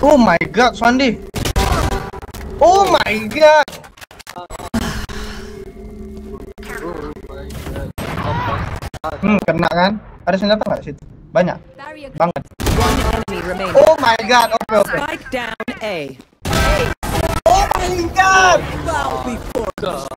Oh my god, Swandi. Oh my god. Kena kan? Ada senjata nggak situ? Banyak. Banget. Oh my god. Oke. Spike down A. Oh my god. Bow before